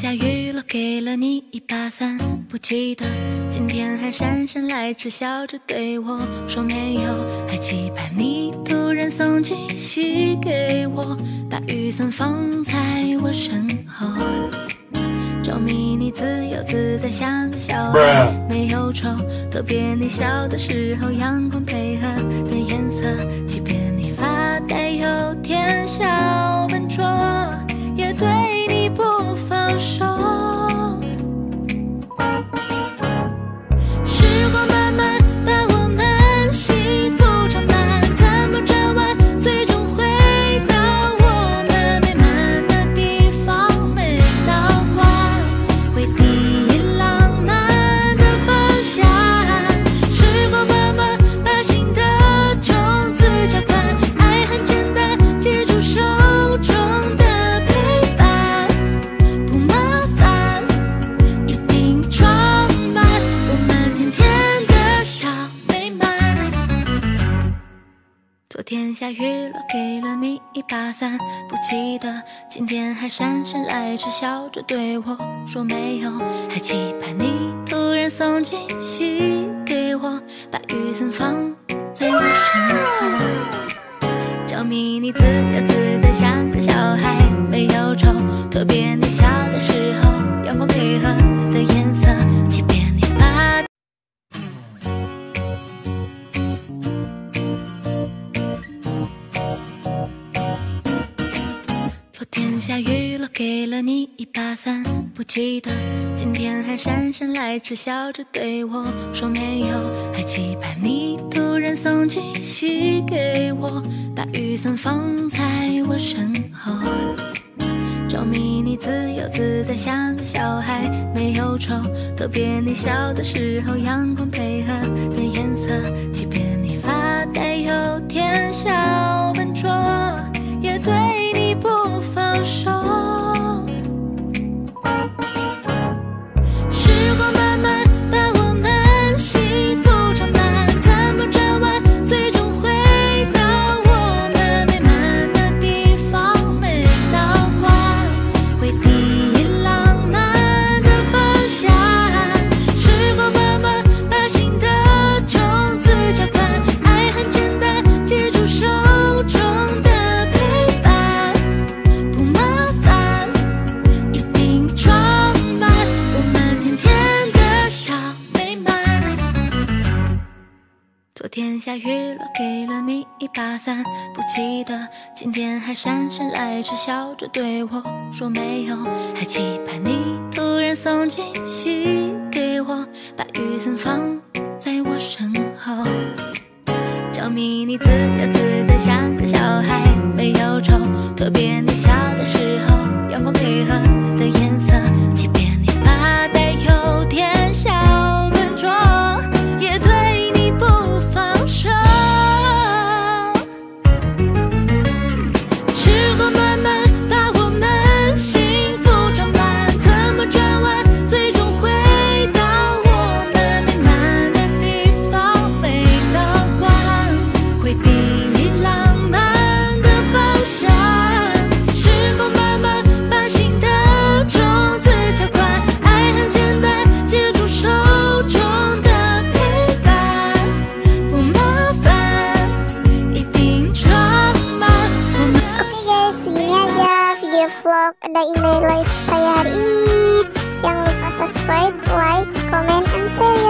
下雨了，给了你一把伞，不记得今天还姗姗来迟，笑着对我说没有，还期盼你突然送惊喜给我，把雨伞放在我身后。着迷你自由自在，像个小孩，没有愁。特别你笑的时候，阳光配合的颜色，即便你发呆有点小笨拙，也对你不放手。时光慢慢把我们幸福装满，怎么转弯，最终回到我们美满的地方。每道光会递引浪漫的方向，时光慢慢把心的种子浇灌，爱很简单，记住手中的陪伴，不麻烦，一定装满我们甜甜的小美满。昨天下雨了，给了你一把伞，不记得今天还姗姗来迟，笑着对我说没有，还期盼你突然送惊喜给我，把雨伞放在我身后。着迷你自由自在，像个小孩，没有愁。特别你笑的时候，阳光配合的颜色，即便你发昨天下雨了，给了你一把伞，不记得今天还姗姗来迟，笑着对我说没有，还期盼你突然送惊喜给我，把雨伞放在我身后。着迷你自由自在，像个小孩，没有愁。特别你笑的时候，阳光配合的颜色，即便你发呆有点小笨拙，也对你不放手。时光慢慢把我们幸福装满，怎么转弯，最终回到我们美满的地方。每道光会递引浪漫的方向，时光慢慢把心的种子浇灌，爱很简单，记住手中的陪伴，不麻烦，一定装满我们甜甜的小美满。昨天下雨了，给了你一把伞，不记得今天还姗姗来迟，笑着对我说没有，还期盼你突然送惊喜给我，把雨伞放在我身后。着迷你自由自在，像个小孩，没有愁。特别你笑的时候，阳光配合的颜色，即便你发呆有点小笨拙，也对你不放手。时光慢慢把我们幸福装满，怎么转弯，最终回到我们美满的地方。每道光会递引浪漫的方向，时光慢慢把心的种子浇灌，爱很简单，记住手中的陪伴，不麻烦，一定装满我们。 Oke guys, segini aja video vlog ada email live saya hari ini. Jangan lupa subscribe, like, comment, and share ya.